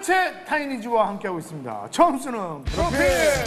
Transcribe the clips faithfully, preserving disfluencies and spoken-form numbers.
전체 타이니즈와 함께하고 있습니다. 처음 쓰는 프로필.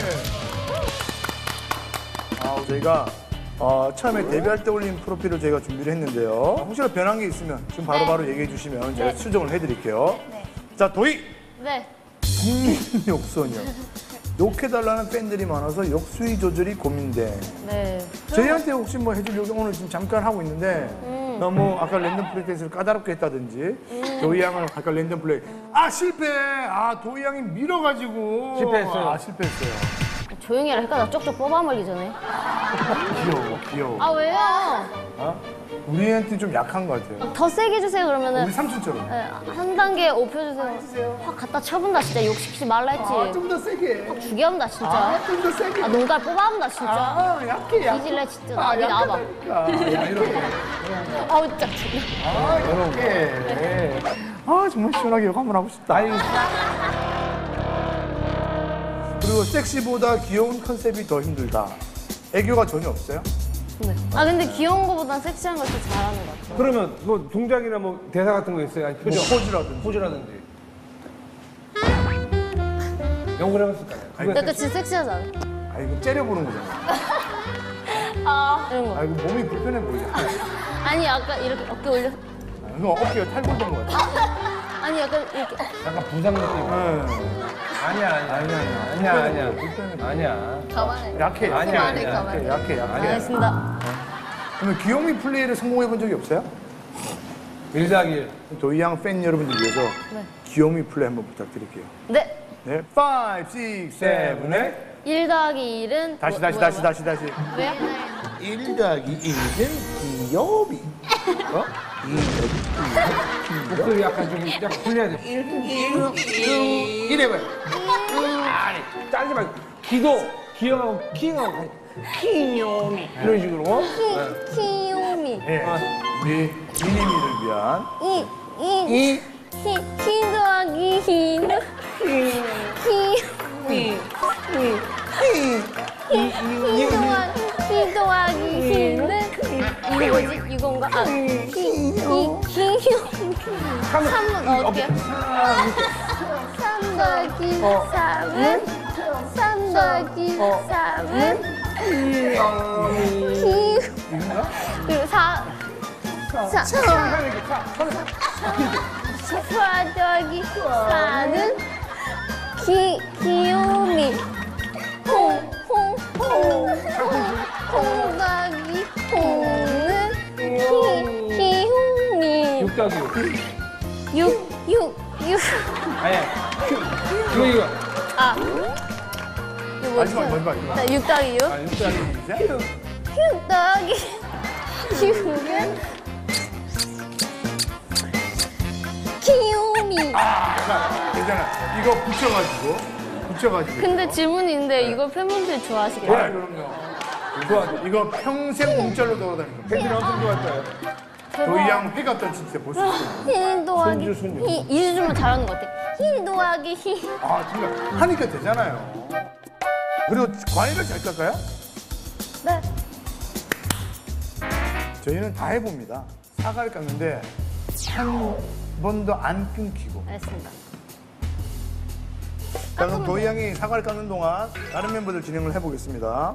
아, 저희가 어, 처음에 데뷔할 때 올린 프로필을 저희가 준비를 했는데요. 혹시나 변한 게 있으면 지금 바로바로 바로 얘기해 주시면 제가 네. 수정을 해드릴게요. 네. 자, 도희. 네. 국민 욕소녀. 욕해달라는 팬들이 많아서 욕수위 조절이 고민돼. 네. 저희한테 혹시 뭐 해주려고 오늘 지금 잠깐 하고 있는데 음. 너무 아까 랜덤 플레이 댄스를 까다롭게 했다든지 음. 도희 양을 아까 랜덤 플레이 아 실패! 아 도희 양이 밀어가지고 실패했어요. 아 실패했어요. 조용히 해라. 헷갈려. 쪽쪽 뽑아먹기 전에. 귀여워 귀여워. 아, 왜요? 어? 우리한테 좀 약한 것 같아요. 더 세게 해주세요, 그러면은. 우리 삼촌처럼. 네, 한 단계 높여주세요. 확 갖다 쳐본다, 진짜. 욕시키지 말라 했지. 아, 좀 더 세게. 확 죽여본다, 진짜. 아, 좀 더 세게. 아, 농갈 뽑아본다, 진짜. 아, 약해, 약해. 뒤질래, 진짜. 아, 니 나와봐. 약하다니까. 야, 이렇게. 아우, 진짜. 아, 이렇게. 아, 정말 시원하게 욕 한번 하고 싶다. 아유, 그리고 섹시보다 귀여운 컨셉이 더 힘들다. 애교가 전혀 없어요? 네. 아, 근데 귀여운 거보단 섹시한 걸 더 잘하는 것 같아요. 그러면 뭐 동작이나 뭐 대사 같은 거 있어요? 아니, 뭐 표정, 포즈라든지. 포즈라든지. 연구를 해봤을 거 아니에요? 약간 진짜 섹시하잖아. 아, 이거 째려보는 거잖아. 아, 이런 거. 아, 이거 몸이 불편해 보이잖아. 아니, 아까 이렇게 어깨 올려. 아, 이거 어깨가 탈골된 것 같아. 아니, 약간 이렇게. 약간 부상 느낌. 응. 아니야, 아니야, 아니야, 아니야. 아니야, 아니야. 불편해. 아니야. 가만해. 약해, 약해. 아니야, 가만해, 아니야. 가만해. 약해, 약해, 약해. 알겠습니다. 그러면 귀요미 플레이를 성공해 본 적이 없어요? 일 더하기 일. 도희 양 팬 여러분들 위해서 네. 귀요미 플레이 한번 부탁드릴게요. 네. 네, 오, 육, 칠, 팔. 일 더하기 일은. 다시, 뭐- 다시, 뭐야, 다시, 뭐야? 다시, 다시. 왜요? 일 더하기 일은 귀요미. 어? 이 더하기 목소리 약간 좀 약간 풀려야 돼. 일 해봐요. 아니, 짜지 말고. 기도, 기억하고, 킹하고, 킹요미. 이런 식으로. 네. 키요미. 네, 우리 미니미를 위한 이, 이, 히, 히 더하기 히는. 히, 히, 히 더하기, 히 더하기 히는. 이거 뭐지? 이건가? 아, 히, 히, 히요미. 삼은 어떻게? 삼 더하기 삼은. 삼 더하기 삼은. 히, 그리고 사, 사, 사 더하기 사는 기, 귀요미. 홍, 홍, 홍. 홍 더하기 홍은 기, 귀요미. 육 더하기 육. 육, 육, 육. 아니야. 이거, 이거. 아. 이거 뭐지? 마지막, 마지막, 이거. 자, 육 더하기 육. 아, 육 더하기 육. 육 더하기 육은 귀요미. 괜찮아. 이거 붙여가지고, 붙여가지고. 근데 질문이 있는데 이걸 팬분들이 좋아하시겠어요? 아, 그럼요. 좋아. 이거 평생 문자로 돌아다닐 겁니다. 팬들이 엄청 좋아할 거예요. 도희 양 회가 떠진 진짜 볼 수 있어요. 힐 더하기 손주, 손주. 히. 이주주면 잘하는 것 같아. 힐 더하기 히. 아, 진짜 하니까 되잖아요. 그리고 과일을 잘 깎아요? 네. 저희는 다 해봅니다. 사과를 깎는데 한 번도 안 끊기고. 알겠습니다. 자, 그럼 도희 양이 사과를 깎는 동안 다른 멤버들 진행을 해보겠습니다.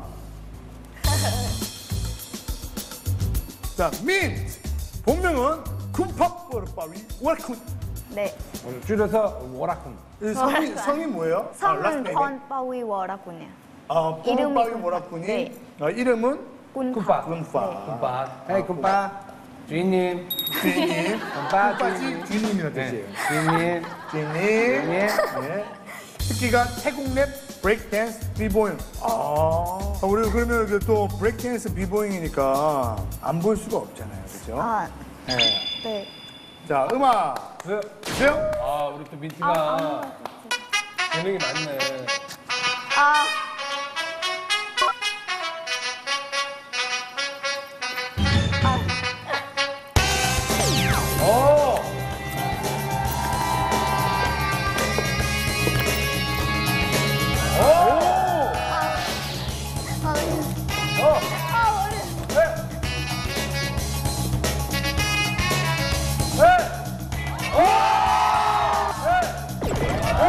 자, 민트! 본명은 쿰팝버르빠위 워라쿤. 네, 오늘 줄여서 워라쿤. 이 성이, 성이 뭐예요? 성은 라스트 펀빠위 워라군이에요. 아, 이름이 뻔빠위 군- 워라쿤이. 네. 아, 이름은 쿤파. 쿰파. 쿤파. 헤이, 쿤파. 주인님. 주인님. 쿤파, 쿰빠지 주인님. 주인님이라는 네. 뜻이에요. 주인님. 주인님. 주인님. 네. 특기가 태국 랩, 브레이크 댄스, 비보잉. 아. 우리 그러면 이게 또 브레이크 댄스, 비보잉이니까 안 볼 수가 없잖아요. 그죠? 아, 네. 네. 자, 음악 네. 주세요. 아, 우리 또 민트가 재능이 많네. 아, 오! 오!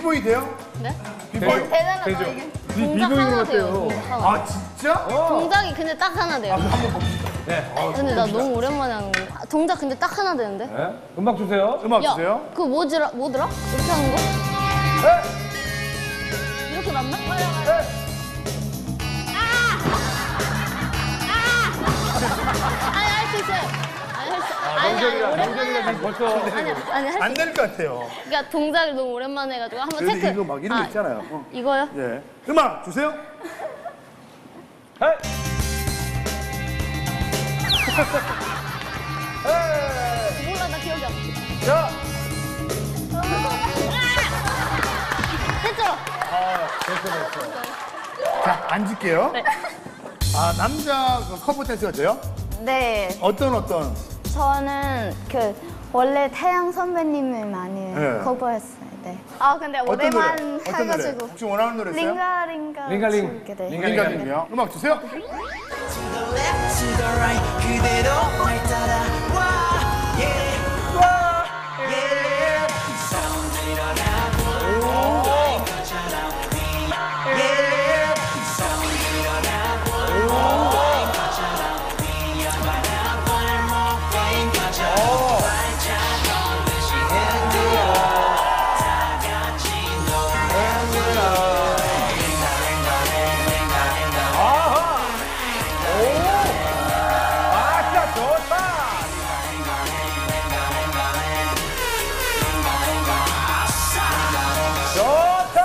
비보이 돼요? 네? 비보이? 대단하다 되죠. 이게. 비- 동작 비보잉으로 하나 돼요. 어때요? 동작 하나. 아 진짜? 동작이 근데 딱 하나 돼요. 한번 봅시다. 네. 아, 근데 나 너무 오랜만에 하는 거. 아, 동작 근데 딱 하나 되는데? 네. 음악 주세요. 음악 야, 주세요. 그거 뭐더라? 뭐더라? 이렇게 하는 거? 네. 이렇게 맞나? 네. 아니 할 수 있어요. 아니 할 수. 아, 아니 아니 명절이라, 오랜만에 명절이라 할 지금 벌써. 아니 아니 할 수. 안 될 것 같아요. 그러니까 동작을 너무 오랜만에 해가지고 한번 그래도 체크. 이거 막 이런 거 아, 있잖아요. 어. 이거요? 예. 음악 주세요. 헤이. 에이. 몰라 나 기억이 안 나. 자. 됐죠? 아, 됐어, 됐어. 자, 앉을게요. 네. 아, 남자 그 커버 댄스가 돼요? 네. 어떤 어떤? 저는 그 원래 태양 선배님을 많이 네. 커버했어요. 네. 아 근데 어떤 노래? 오랜만 어떤 노래? 해가지고 혹시 원하는 노래 있어요? 링가 링가 링가링. 즐게 돼. 링가- 링가님이요. 음악 주세요. to the right 그대로 날 따라와 yeah yeah 사운드 일어나고 나인 것처럼 yeah 사운드 일어나고 나인 것처럼 위험한 골목인 것처럼 발자국 듯이 흔들어 다 같이 노래 아싸, 좋다. 좋다.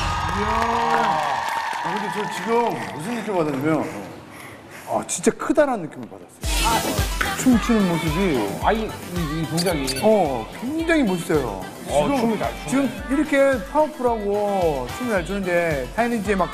아, 근데 저 지금 무슨 느낌 받았냐면, 아, 진짜 크다라는 느낌을 받았어요. 춤추는 모습이, 아이, 이, 이 동작이. 어, 굉장히 멋있어요. 어, 춤을 잘 추네. 지금 이렇게 파워풀하고 춤을 잘 추는데, 타이니지에 막,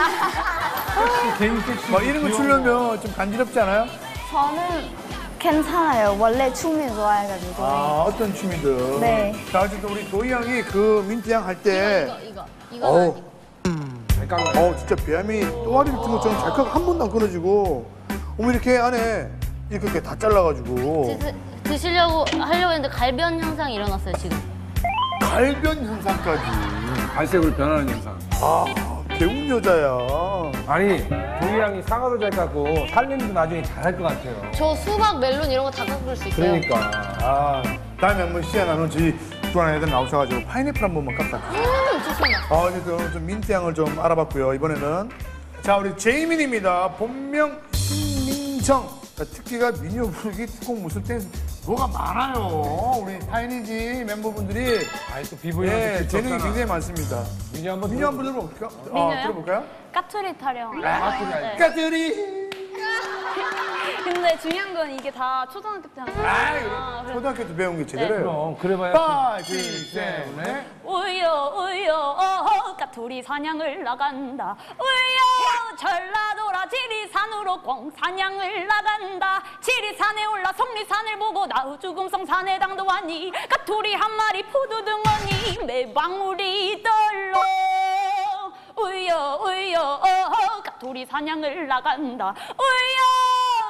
개인 섹시. 막 이런 거 추려면 좀 간지럽지 않아요? 저는 괜찮아요. 원래 춤이 좋아해가지고. 아, 어떤 춤이든. 네. 자, 어쨌든 우리 도희 양이 그 민트 양 할 때, 이거 이거 이거 어우, 아니고. 어, 진짜 배암이 또아리를 튼 것처럼 잘칵 한 번도 안 끊어지고, 어머, 이렇게 안에 이렇게, 이렇게 다 잘라가지고, 드, 드시려고 하려고 했는데 갈변 현상이 일어났어요 지금. 갈변 현상까지. 갈색으로 변하는 현상. 아, 배운 여자야. 아니, 도희 양이 상어도 잘 깎고 살림도 나중에 잘할 것 같아요. 저 수박, 멜론 이런 거 다 깎을 수 있어요. 그러니까. 아, 다음에 한번 시간 나누면 저희 주한 애들 나오셔가지고 파인애플 한 번만 깎아. 음, 좋습니다. 아, 어쨌든 좀 민트 향을 좀 알아봤고요. 이번에는. 자, 우리 제이민입니다. 본명 신민정. 자, 특기가 미녀 부르기, 특공 무술 댄스. 뭐가 많아요. 우리 타이니지 멤버분들이. 아이, 또 비보이한테 예, 재능이 굉장히 많습니다. 민요 한번 민요 한번 들어볼까요? 아, 민요요? 들어볼까요? 까투리 타령. 네. 까들이. 근데 중요한 건 이게 다 초등학교 때 하는 거예요. 아, 그래서 초등학교 때 배운 게 제대로예요. 그럼, 그래봐야. 파이브, 식스, 세븐, 넷. 우여 우여 어허 까투리 사냥을 나간다. 우여 전라도라 지리산으로 공 사냥을 나간다. 지리산에 올라 속리산을 보고 나우주금성 산에 당도하니 까투리 한 마리 푸두둥하니 매방울이 떨러. 우여 우여 어허 까투리 사냥을 나간다. 우여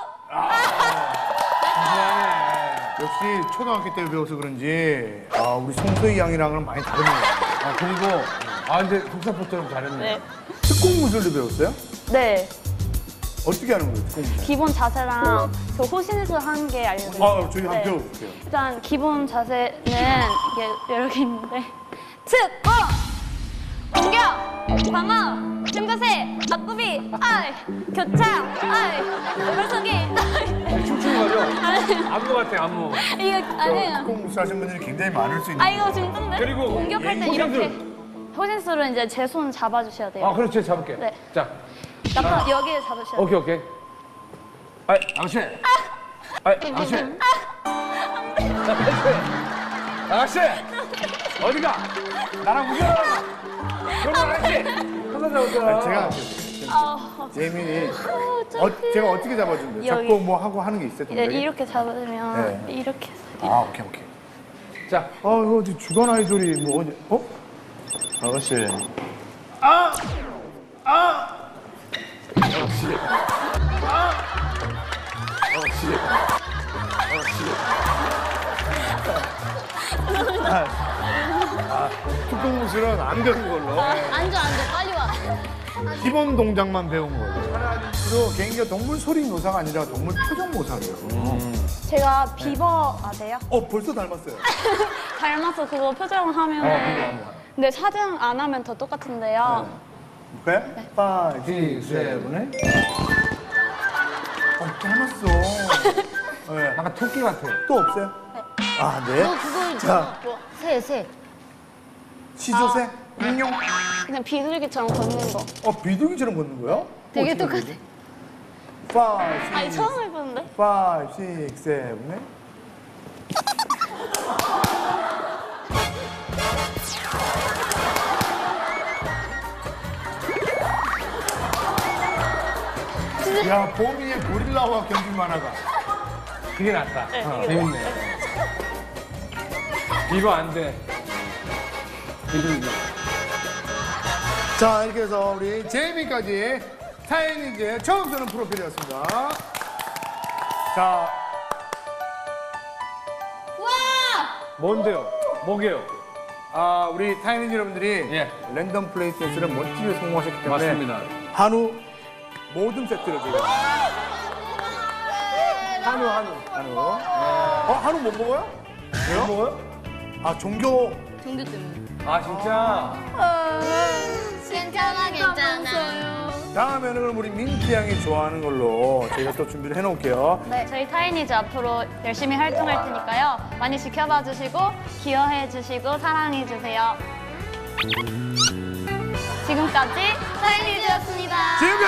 역시 초등학교 때 배워서 그런지 아, 우리 송소희 양이랑은 많이 다르네요. 아, 그리고, 아, 근데 국사포처럼 잘했네. 네. 특공 무술도 배웠어요? 네. 어떻게 하는 거예요, 특공 무술? 기본 자세랑 그 호신술 한 개 알려드릴게요. 아, 저희 한번 네. 배워볼게요. 일단 기본 자세는 이게 여러 개 있는데 특공! 공격! 방어! 중거세! 앞구비! 아이! 교창! 아이! 얼굴속이! 아이! 춤추는 거죠? 아니, 안무 같아, 안무. 이거 아니에요. 특공 무술 하신 분들이 굉장히 많을 수 있는 아 이거 진짠데? 그리고 공격할 때 호신술. 이렇게 호신술은 이제 제 손 잡아주셔야 돼요. 아, 그렇지, 잡을게. 네. 자, 약간 여기에 잡으셔야 돼요. 오케이, 오케이. 아이, 아가씨. 아이, 아가씨. 자, 펜스. 아가씨. 어디가? 나랑 무슨 결혼 안 했지? 하나 잡았잖아. 아, 제가 할게요. 아, 재민이 어, 제가 어떻게 잡아준대요? 여기. 잡고 뭐 하고 하는 게 있어요? 예, 동작이? 이렇게 잡으면 네. 이렇게 해서 아, 오케이, 오케이. 자, 아, 이거 어디 주간 아이돌이 뭐 어디, 어? 아가씨. 아! 아! 아가씨. 아! 아가씨. 아가씨. 아, 특공 무술은 안 배운 걸로. 앉아 앉아 빨리 와. 기본 동작만 배운 거예요. 그리고 개인기가 동물 소리 묘사가 아니라 동물 표정 묘사예요. 제가 비버 아세요? 어, 벌써 닮았어요. 닮아서 그거 표정하면. 어, 그거 한번. 근데 사진 안 하면 더 똑같은데요. 볼까요? 파이브, 시, 셋. 세븐, 어, 닮았어. 네. 약간 토끼 같아. 또 없어요? 아, 네. 너 그거 자, 새 새. 시조새, 인용. 그냥 비둘기처럼 걷는 거. 어, 비둘기처럼 걷는 거요? 되게 똑같아. 파이브, 아니 처음 해보는데? 파이브, 식스, 세븐, 에잇. 야, 봄이의 고릴라와 견줄 만화가. 그게 낫다. 어, 재밌네. 이거 안 돼. 비둘기. 자, 이렇게 해서 우리 제이미까지 타이니즈의 처음 쓰는 프로필이었습니다. 자, 와! 뭔데요? 뭐게요? 아, 우리 타이니즈 여러분들이 예. 랜덤 플레이 댄스를 멋지게 성공하셨기 때문에 맞습니다. 한우 모든 세트를 드려요. 한우, 한우, 한우. 어, 한우 못 먹어요? 왜요? 먹어요? 아, 종교. 종교 때문에. 아, 진짜? 괜찮아 괜찮아. 다음에는 그럼 우리 민트 양이 좋아하는 걸로 저희가 또 준비를 해놓을게요. 네, 저희 타이니즈 앞으로 열심히 활동할 테니까요. 많이 지켜봐 주시고, 기여해 주시고, 사랑해 주세요. 지금까지 타이니즈였습니다. 지금